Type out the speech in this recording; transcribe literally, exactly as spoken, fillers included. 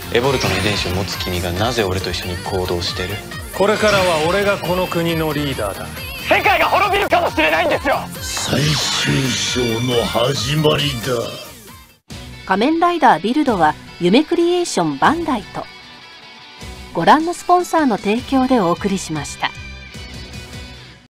エボルトの遺伝子を持つ君がなぜ俺と一緒に行動してる？ これからは俺がこの国のリーダーだ。 世界が滅びるかもしれないんですよ。 最終章の始まりだ。 仮面ライダービルドは夢クリエーションバンダイとご覧のスポンサーの提供でお送りしました。